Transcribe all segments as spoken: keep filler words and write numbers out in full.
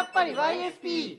やっぱり ワイエスピー。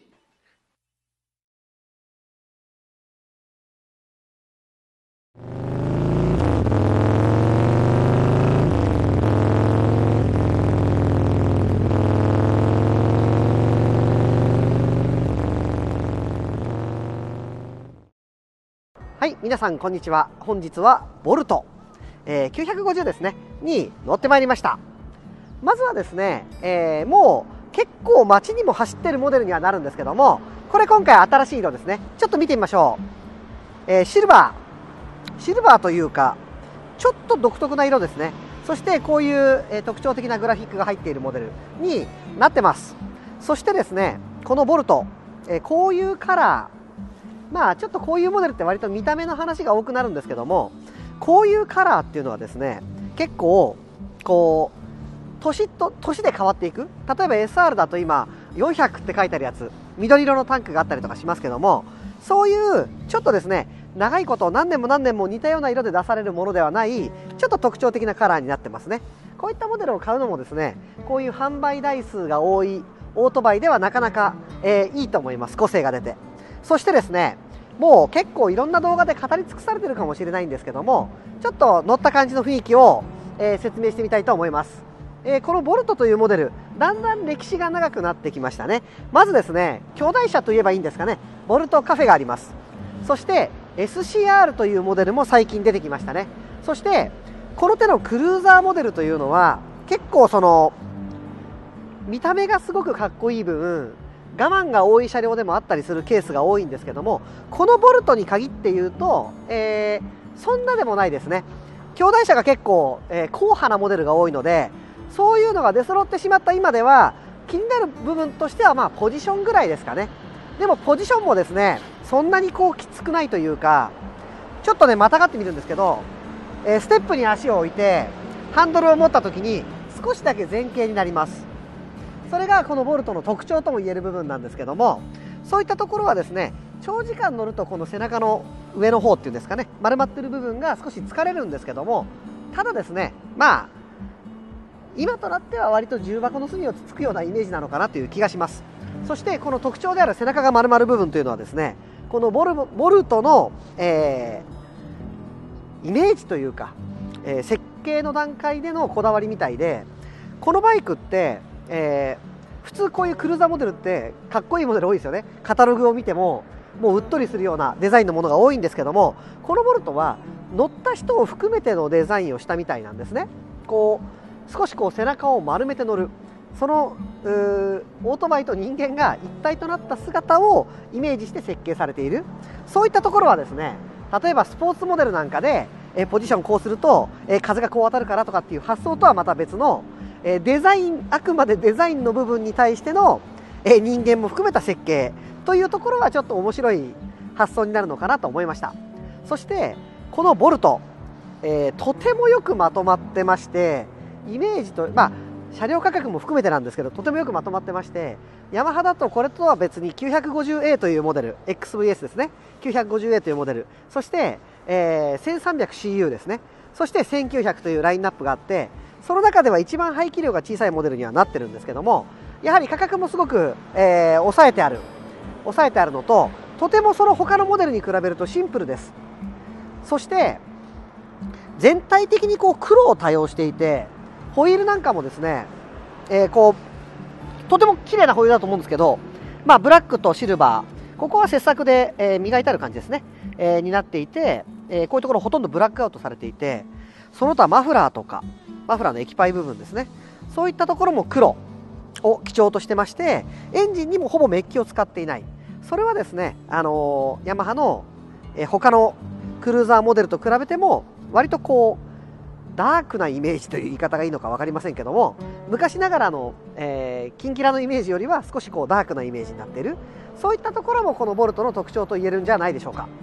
はい、皆さんこんにちは。本日はボルト、えー、きゅうひゃくごじゅうですねに乗ってまいりました。まずはですね、えー、もう結構街にも走ってるモデルにはなるんですけども、これ今回新しい色ですね。ちょっと見てみましょう。えー、シルバーシルバーというかちょっと独特な色ですね。そしてこういう、えー、特徴的なグラフィックが入っているモデルになってます。そしてですね、このボルト、えー、こういうカラー、まあちょっとこういうモデルって割と見た目の話が多くなるんですけども、こういうカラーっていうのはですね、結構こう年と年で変わっていく。例えば エスアール だと今よんひゃくって書いてあるやつ、緑色のタンクがあったりとかしますけども、そういうちょっとですね、長いこと何年も何年も似たような色で出されるものではない、ちょっと特徴的なカラーになってますね。こういったモデルを買うのもですね、こういう販売台数が多いオートバイではなかなか、えー、いいと思います。個性が出て。そしてですね、もう結構いろんな動画で語り尽くされてるかもしれないんですけども、ちょっと乗った感じの雰囲気を、えー、説明してみたいと思います。えー、このボルトというモデル、だんだん歴史が長くなってきましたね。まずですね、兄弟車といえばいいんですかね、ボルトカフェがあります。そして エスシーアール というモデルも最近出てきましたね。そしてこの手のクルーザーモデルというのは結構その見た目がすごくかっこいい分、我慢が多い車両でもあったりするケースが多いんですけども、このボルトに限って言うと、えー、そんなでもないですね。兄弟車が結構、えー、硬派なモデルが多いので、そういうのが出揃ってしまった今では気になる部分としてはまあポジションぐらいですかね。でもポジションもですね、そんなにこうきつくないというか、ちょっとねまたがってみるんですけど、えー、ステップに足を置いてハンドルを持った時に少しだけ前傾になります。それがこのボルトの特徴とも言える部分なんですけども、そういったところはですね、長時間乗るとこの背中の上の方っていうんですかね、丸まってる部分が少し疲れるんですけども、ただですね、まあ今となっては割と重箱の隅をつつくようなイメージなのかなという気がします。そしてこの特徴である背中が丸まる部分というのはですね、このボルボルトの、えー、イメージというか、えー、設計の段階でのこだわりみたいで、このバイクってえー、普通こういうクルーザーモデルってかっこいいモデル多いですよね。カタログを見てももううっとりするようなデザインのものが多いんですけども、このボルトは乗った人を含めてのデザインをしたみたいなんですね。こう少しこう背中を丸めて乗る、そのオートバイと人間が一体となった姿をイメージして設計されている。そういったところはですね、例えばスポーツモデルなんかでえポジションこうするとえ風がこう当たるからとかっていう発想とはまた別のデザイン、あくまでデザインの部分に対しての人間も含めた設計というところはちょっと面白い発想になるのかなと思いました。そしてこのボルト、えー、とてもよくまとまってまして、イメージと、まあ車両価格も含めてなんですけど、とてもよくまとまってまして、ヤマハだとこれとは別に きゅうひゃくごじゅうエー というモデル、 エックスブイエス ですね、 きゅうひゃくごじゅうエー というモデル、そして、えー、せんさんびゃくシーユー ですね、そしてせんきゅうひゃくというラインナップがあって、その中では一番排気量が小さいモデルにはなってるんですけども、やはり価格もすごく、えー、抑えてある抑えてあるのと、とてもその他のモデルに比べるとシンプルです。そして全体的にこう黒を多用していて、ホイールなんかもですね、えー、こうとても綺麗なホイールだと思うんですけど、まあ、ブラックとシルバー、ここは切削で、えー、磨いてある感じですね、えー、になっていて、えー、こういうところほとんどブラックアウトされていて、その他マフラーとかマフラーの液パイ部分ですね、そういったところも黒を基調としてまして、エンジンにもほぼメッキを使っていない。それはですね、あのー、ヤマハの、えー、他のクルーザーモデルと比べても割とこうダークなイメージという言い方がいいのか分かりませんけども、昔ながらの、えー、キンキラのイメージよりは少しこうダークなイメージになっている。そういったところもこのボルトの特徴と言えるんじゃないでしょうか。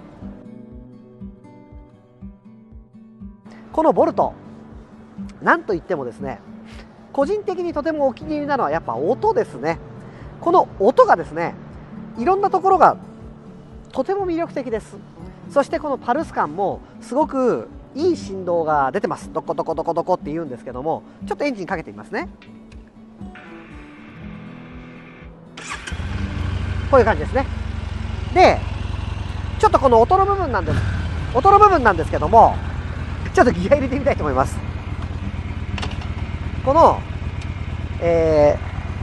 このボルト、なんといってもですね、個人的にとてもお気に入りなのはやっぱ音ですね。この音がですね、いろんなところがとても魅力的です。そしてこのパルス感もすごくいい振動が出てます。ドコドコドコドコって言うんですけども、ちょっとエンジンかけてみますね。 こういう感じですね。でちょっとこの音の部分なんです音の部分なんですけども、ちょっとギア入れてみたいと思います。この、え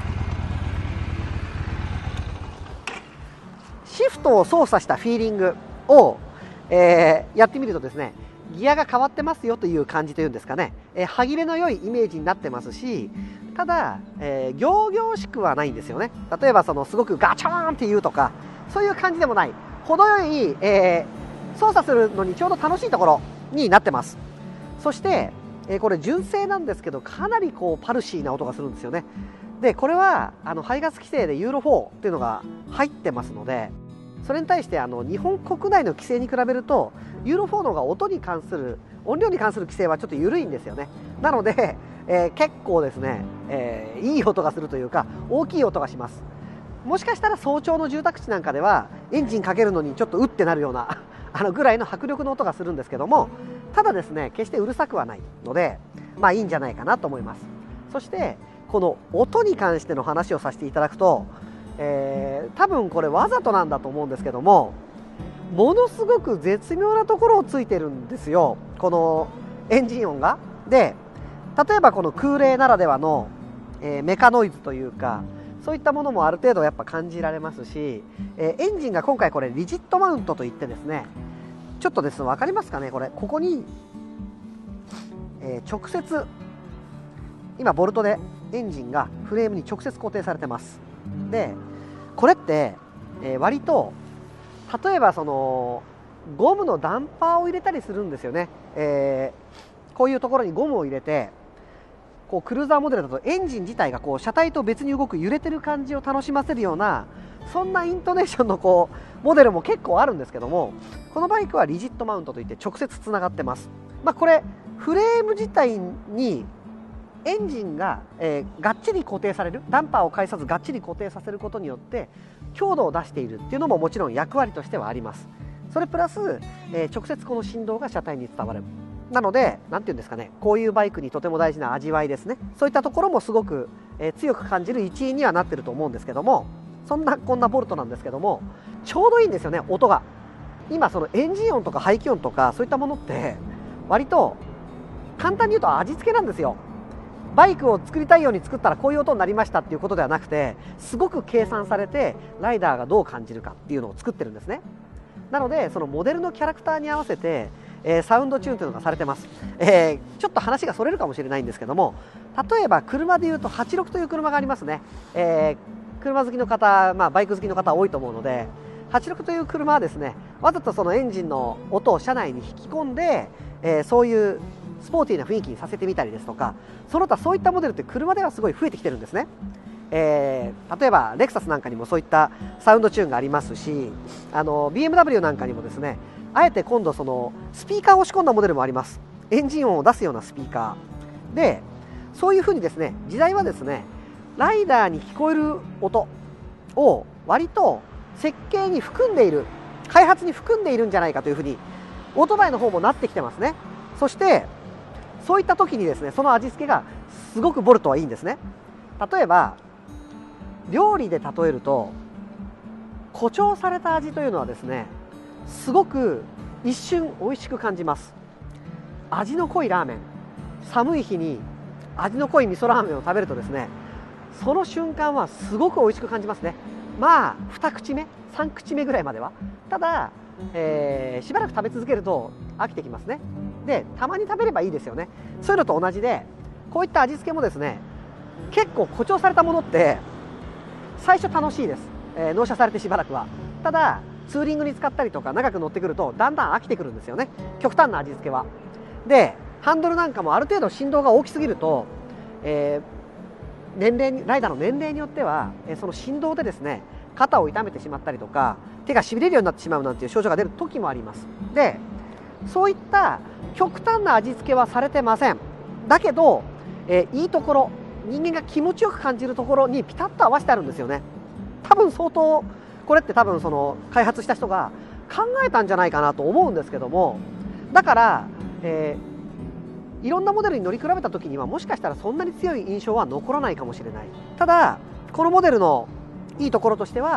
ー、シフトを操作したフィーリングを、えー、やってみるとですね、ギアが変わってますよという感じというんですかね、えー、歯切れの良いイメージになってますし、ただ、えー、仰々しくはないんですよね。例えばそのすごくガチョーンっていうとかそういう感じでもない、程よい、えー、操作するのにちょうど楽しいところになってます。そして、えー、これ純正なんですけど、かなりこうパルシーな音がするんですよね。でこれはあの排ガス規制でユーロフォーっていうのが入ってますので、それに対してあの日本国内の規制に比べるとユーロフォーの方が音に関する音量に関する規制はちょっと緩いんですよね。なので、えー、結構ですね、えー、いい音がするというか大きい音がします。もしかしたら早朝の住宅地なんかではエンジンかけるのにちょっとうってなるようなあのぐらいの迫力の音がするんですけども、ただですね決してうるさくはないので、まあいいんじゃないかなと思います。そしてこの音に関しての話をさせていただくと、えー、多分これわざとなんだと思うんですけども、ものすごく絶妙なところをついてるんですよ、このエンジン音が。で例えばこの空冷ならではの、えー、メカノイズというかそういったものもある程度やっぱ感じられますし、えー、エンジンが今回これリジットマウントといってですね、ちょっとですね分かりますかね、これここに、えー、直接今ボルトでエンジンがフレームに直接固定されてます。でこれって、えー、割と例えばそのゴムのダンパーを入れたりするんですよね。えー、こういうところにゴムを入れて、こうクルーザーモデルだとエンジン自体がこう車体と別に動く揺れてる感じを楽しませるような、そんなイントネーションのこうモデルも結構あるんですけども、このバイクはリジットマウントといって直接つながってます。まあ、これフレーム自体にエンジンが、えー、がっちり固定される、ダンパーを介さずがっちり固定させることによって強度を出しているっていうのももちろん役割としてはあります。それプラス、えー、直接この振動が車体に伝わる。なので何て言うんですかね、こういうバイクにとても大事な味わいですね。そういったところもすごく、えー、強く感じる一因にはなってると思うんですけども、そんなこんなボルトなんですけども、ちょうどいいんですよね、音が。今そのエンジン音とか排気音とかそういったものって割と簡単に言うと味付けなんですよ。バイクを作りたいように作ったらこういう音になりましたっていうことではなくて、すごく計算されてライダーがどう感じるかっていうのを作ってるんですね。なのでそのモデルのキャラクターに合わせて、えー、サウンドチューンというのがされてます。えー、ちょっと話がそれるかもしれないんですけども、例えば車でいうとはちろくという車がありますね。えー、車好きの方、まあ、バイク好きの方多いと思うので、はちろくという車はですね、わざとそのエンジンの音を車内に引き込んで、えー、そういうスポーティーな雰囲気にさせてみたりですとか、その他そういったモデルって車ではすごい増えてきてるんですね。えー、例えばレクサスなんかにもそういったサウンドチューンがありますし、あの ビーエムダブリュー なんかにもですね、あえて今度そのスピーカーを仕込んだモデルもあります。エンジン音を出すようなスピーカーで、そういうふうにですね、時代はですね、ライダーに聞こえる音を割と設計に含んでいる、開発に含んでいるんじゃないかというふうにオートバイの方もなってきてますね。そしてそういった時にですね、その味付けがすごくボルトはいいんですね。例えば料理で例えると、誇張された味というのはですね、すごく一瞬美味しく感じます。味の濃いラーメン、寒い日に味の濃い味噌ラーメンを食べるとですね、その瞬間はすごく美味しく感じますね。まあに口目さん口目ぐらいまでは。ただ、えー、しばらく食べ続けると飽きてきますね。でたまに食べればいいですよね。そういうのと同じで、こういった味付けもですね、結構誇張されたものって最初楽しいです、えー、納車されてしばらくは。ただツーリングに使ったりとか長く乗ってくるとだんだん飽きてくるんですよね、極端な味付けは。でハンドルなんかもある程度振動が大きすぎると、えー、年齢にライダーの年齢によっては、えー、その振動でですね肩を痛めてしまったりとか手がしびれるようになってしまうなんていう症状が出る時もあります。でそういった極端な味付けはされてません。だけど、えー、いいところ、人間が気持ちよく感じるところにピタッと合わせてあるんですよね。多分相当これって多分その開発した人が考えたんじゃないかなと思うんですけども、だから、えー、いろんなモデルに乗り比べた時にはもしかしたらそんなに強い印象は残らないかもしれない。ただこのモデルのいいところとしては、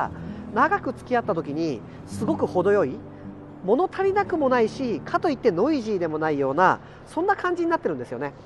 長く付き合った時にすごく程よい、物足りなくもないし、かといってノイジーでもないような、そんな感じになってるんですよね。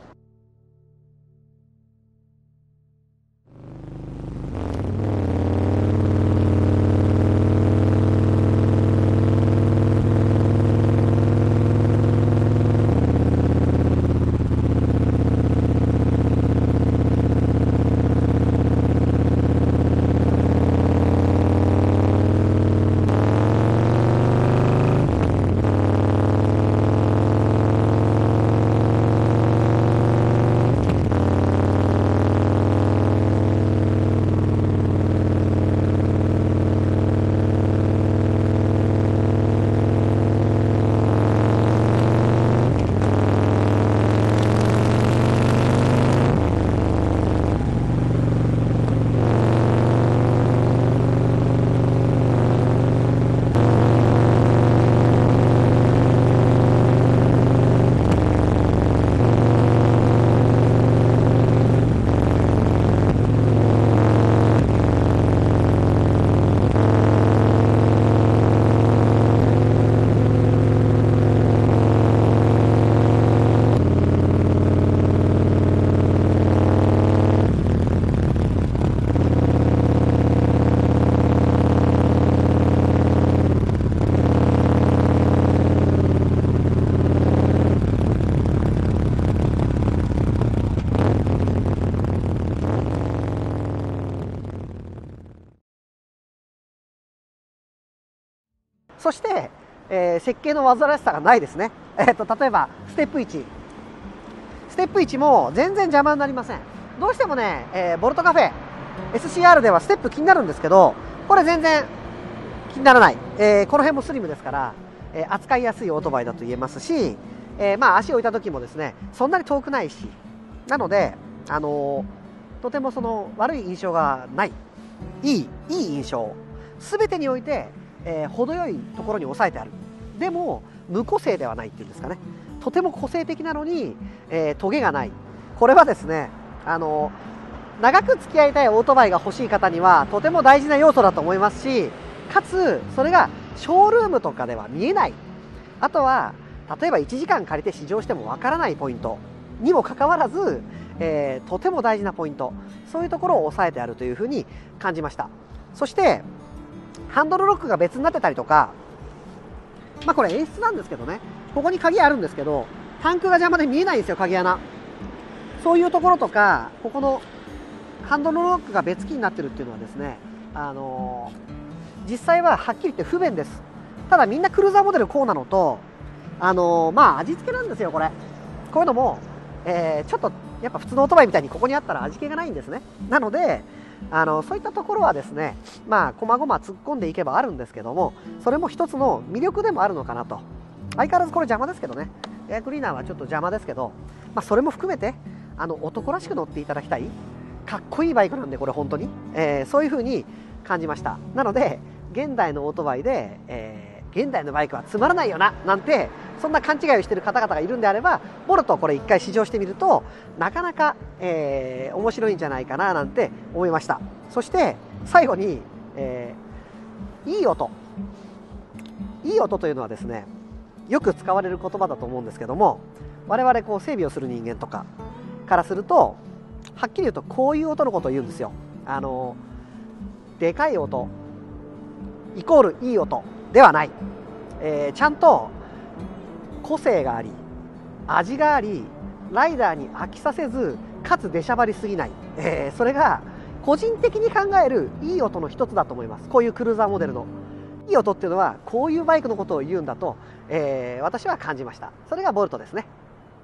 そして、えー、設計の煩わしさがないですね。えー、と例えばステップいち、ステップいちも全然邪魔になりません。どうしてもね、えー、ボルトカフェ エスシーアール ではステップ気になるんですけど、これ全然気にならない、えー、この辺もスリムですから、えー、扱いやすいオートバイだと言えますし、えー、まあ足を置いた時もですね、そんなに遠くないし、なので、あのー、とてもその悪い印象がない、いいいい印象、全てにおいてえー、程よいところに抑えてある。でも無個性ではないっていうんですかね、とても個性的なのに、えー、トゲがない。これはですね、あのー、長く付き合いたいオートバイが欲しい方にはとても大事な要素だと思いますし、かつそれがショールームとかでは見えない、あとは例えばいちじかん借りて試乗してもわからないポイントにもかかわらず、えー、とても大事なポイント、そういうところを抑えてあるというふうに感じました。そしてハンドルロックが別になってたりとか、まあこれ演出なんですけどね、ここに鍵あるんですけど、タンクが邪魔で見えないんですよ、鍵穴。そういうところとか、ここのハンドルロックが別機になってるっていうのはですね、あのー、実際ははっきり言って不便です。ただみんなクルーザーモデルこうなのと、あのー、まあ味付けなんですよ、これ。こういうのも、えー、ちょっとやっぱ普通のオートバイみたいにここにあったら味気がないんですね。なので、あのそういったところはですね、まあ細々突っ込んでいけばあるんですけども、それも一つの魅力でもあるのかなと。相変わらずこれ邪魔ですけどね、エアクリーナーはちょっと邪魔ですけど、まあ、それも含めてあの男らしく乗っていただきたい、かっこいいバイクなんで、これ本当に、えー、そういう風に感じました。なので現代のオートバイで、えー、現代のバイクはつまらないよななんて、そんな勘違いをしている方々がいるんであれば、ボルトこれ一回試乗してみるとなかなか、えー、面白いんじゃないかななんて思いました。そして最後に、えー、いい音、いい音というのはですね、よく使われる言葉だと思うんですけども、我々こう整備をする人間とかからすると、はっきり言うとこういう音のことを言うんですよ。あのでかい音イコールいい音ではない、えー、ちゃんと個性があり味があり、ライダーに飽きさせず、かつ出しゃばりすぎない、えー、それが個人的に考えるいい音の一つだと思います。こういうクルーザーモデルのいい音っていうのはこういうバイクのことを言うんだと、えー、私は感じました。それがボルトですね。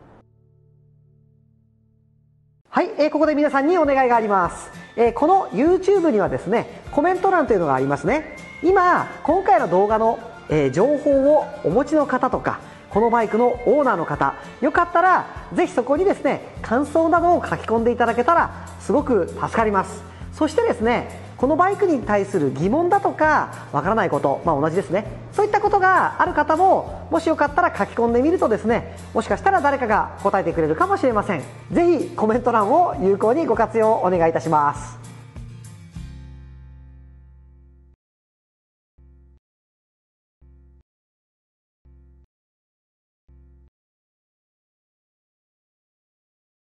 はい、えー、ここで皆さんにお願いがあります。えー、この YouTube にはですね、コメント欄というのがありますね。今今回の動画の、えー、情報をお持ちの方とか、このバイクのオーナーの方、よかったらぜひそこにですね、感想などを書き込んでいただけたらすごく助かります。そしてですね、このバイクに対する疑問だとかわからないこと、まあ、同じですね、そういったことがある方ももしよかったら書き込んでみるとですね、もしかしたら誰かが答えてくれるかもしれません。ぜひコメント欄を有効にご活用お願いいたします。